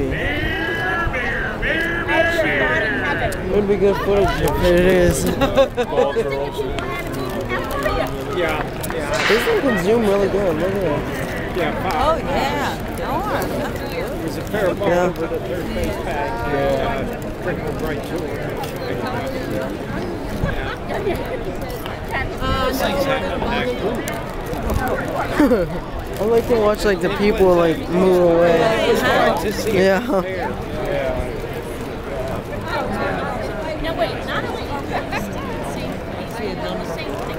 It would be good footage if it is. Yeah. This thing can zoom really good. Look at it. Yeah. Oh, yeah. There's a pair of balls over the third base pad. Trickled right to it. I like to watch like the people like move away. Yeah. No, wait, not only are we the same place, we have done the same thing.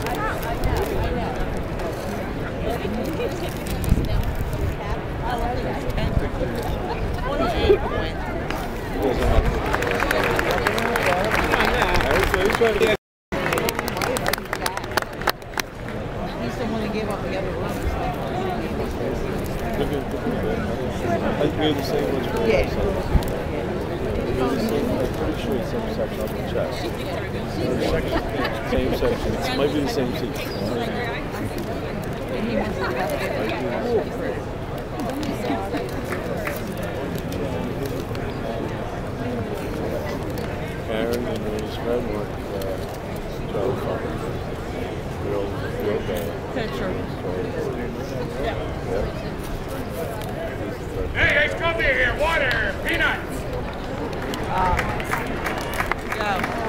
He's the one who gave up the other runs. We're the same ones for Yeah. I'm pretty sure it's same section on the chest. Same section. It might be the same seat. Aaron and his friend were real bad. Picture. Hey, guys, come here. Water, peanuts. Go.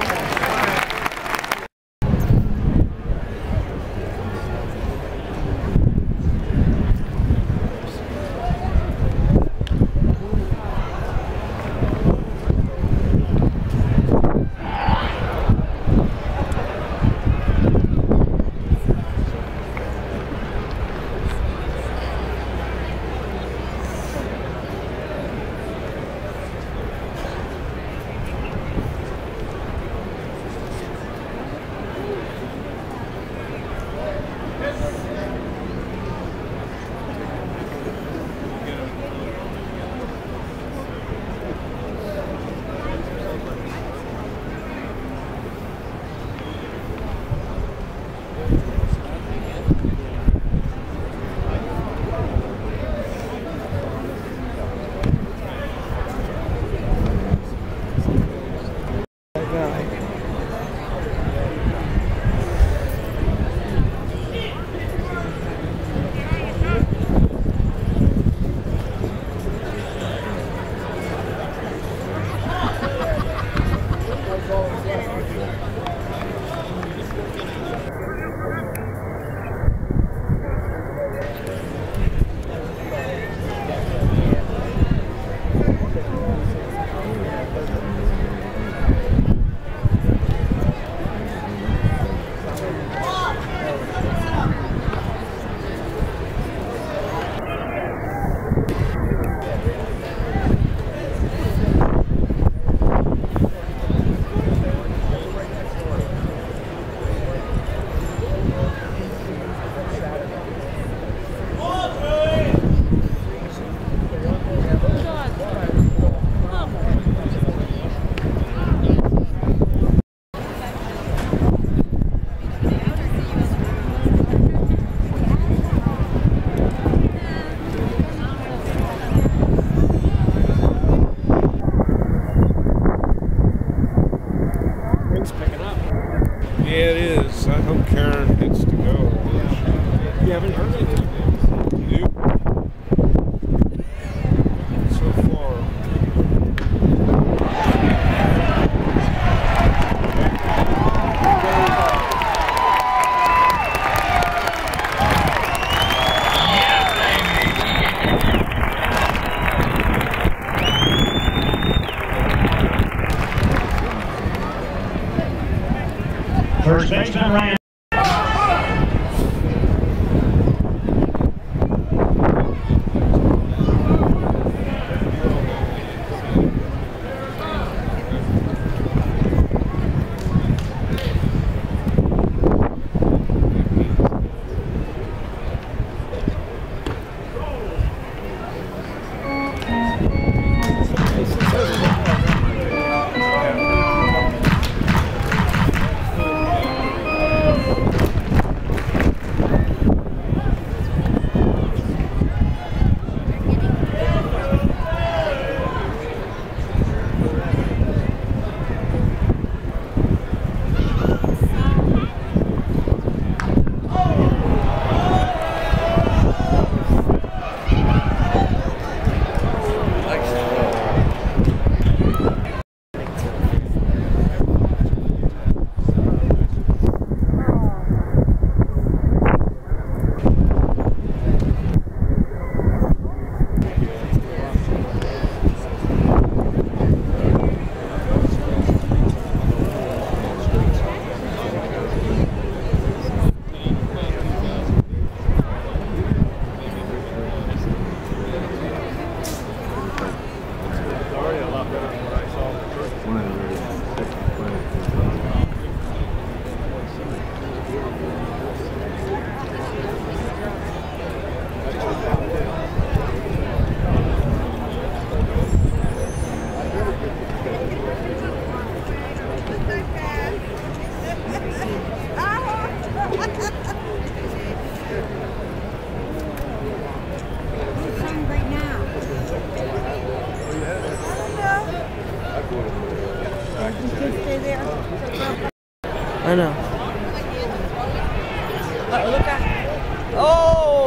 First baseman Ryan. I know. Look at. Oh!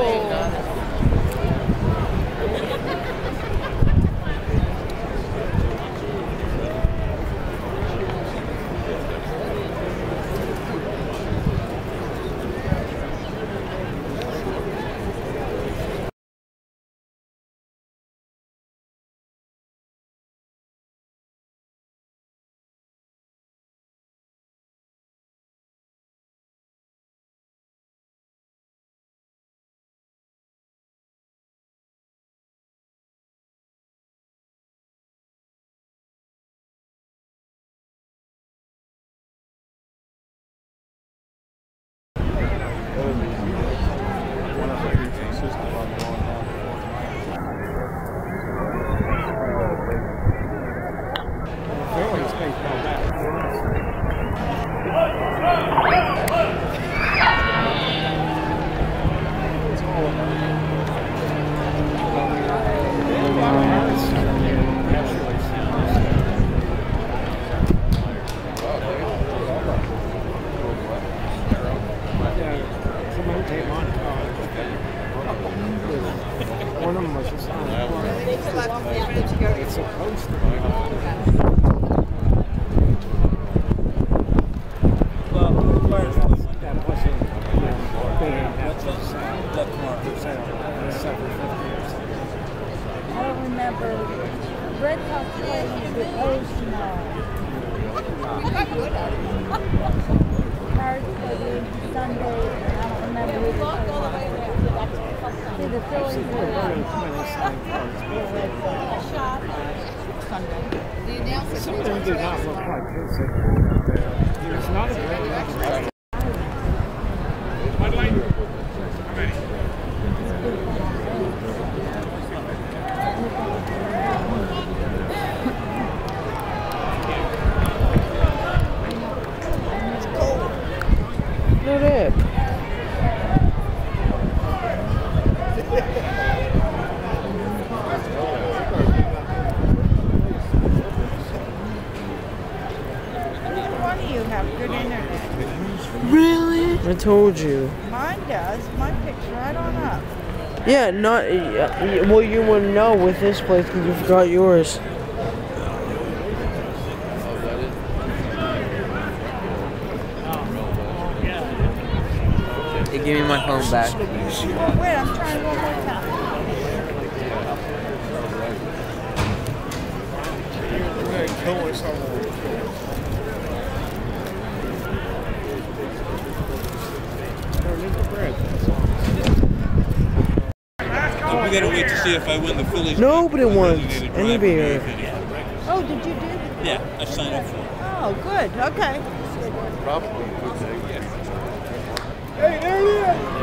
One of them was just on that one. It's supposed to be. Well, that wasn't big. That's just that marker sound. I don't remember. Red Sox played with O's tomorrow. Pirates played Sunday. I don't remember who they played. See, the Phillies were Some of them do not look like this. It's not a great number. Look at that. One of you have good internet. Really? I told you. Mine does. My picture right on up. Yeah, not. Well, you wouldn't know with this place because you forgot yours. Hey, give me my phone back. Wait, I'm trying one more time. We gotta wait to see if I win the Phillies. Nobody wants any beer. Oh, did you do? Yeah, I signed up for it. Oh, good. Okay. Probably could say yes. Hey, there he is!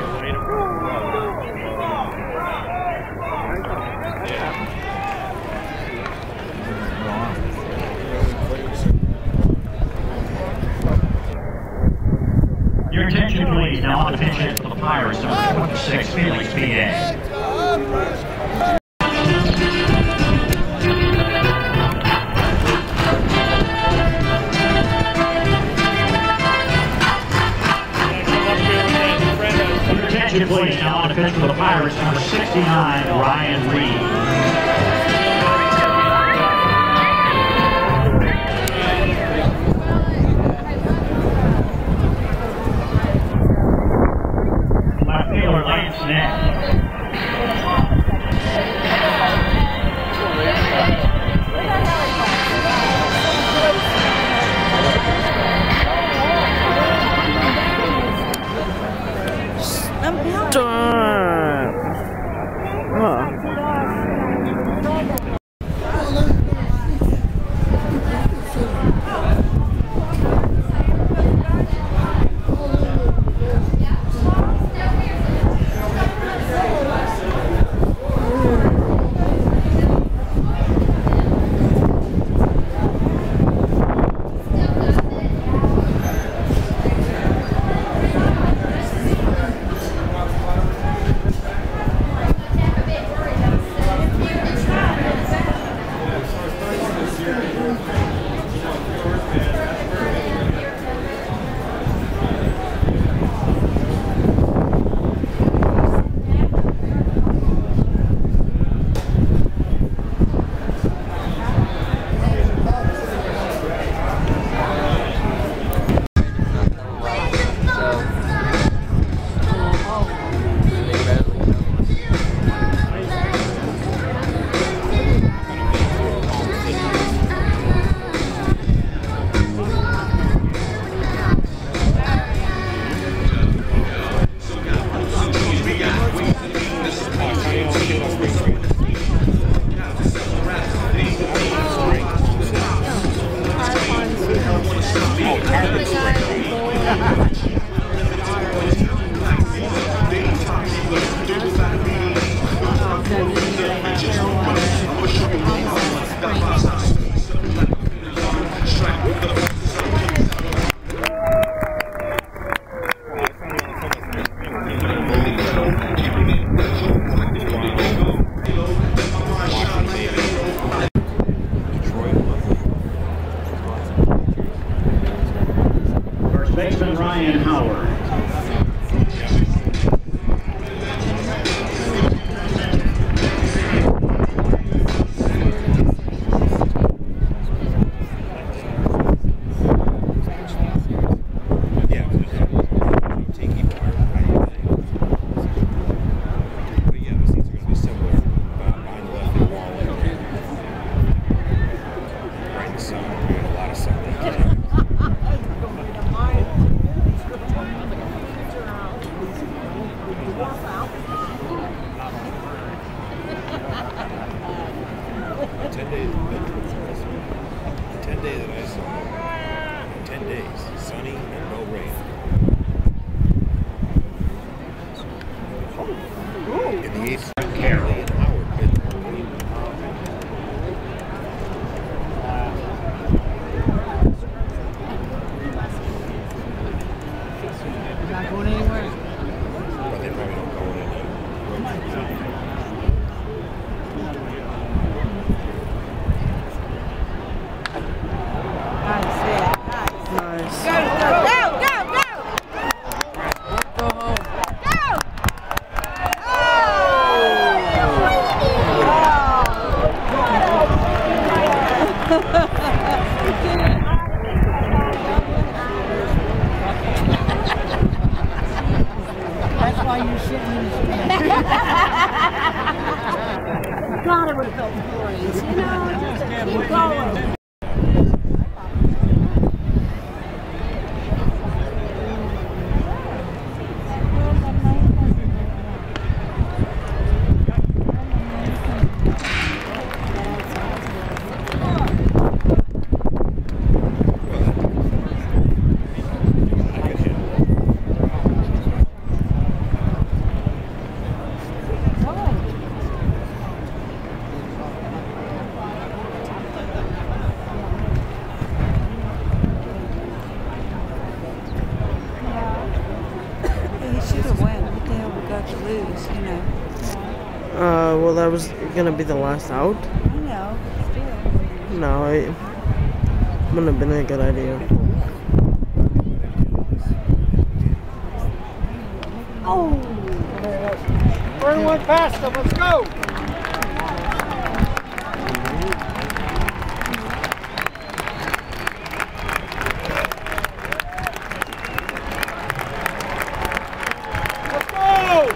Your attention, please. Now on the pitches for the Pirates, number 26, Phillies VS. Your attention, please. Now on the pitch for the Pirates, number 69, Ryan Reed. 10 days. 10 days that I saw. 10 days. Sunny and no rain. In the 8th. Carroll. Not going anywhere. But they probably don't go in there. Nice. Go, go, go, go, go! Go home. Go! That's why you're sitting in the stand. God, it would have felt glorious. You know, just keep going. Well, that was gonna be the last out. I know, but still. No, it wouldn't have been a good idea. Oh! Burn one past them, let's go! Let's go!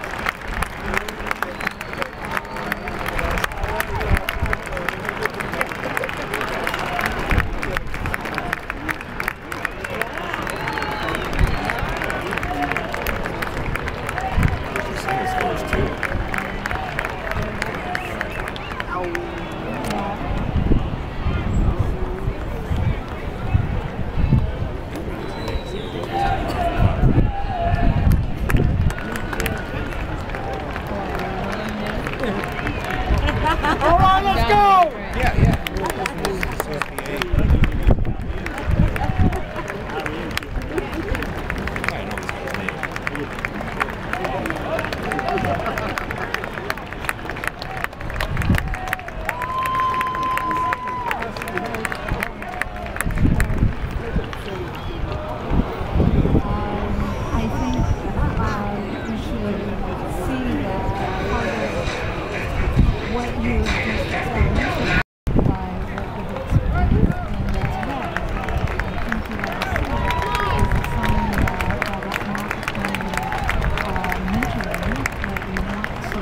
All right, let's go! Yeah. I think you should see that what you just said by what you've experienced, and that's right. I think you want to see it as a sign that it's not mentoring, that you want to.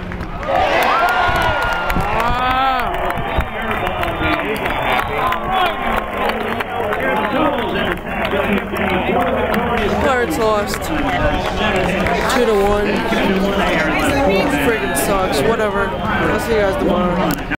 Pirates lost 2-1. Friggin' sucks. Whatever. I'll see you guys tomorrow.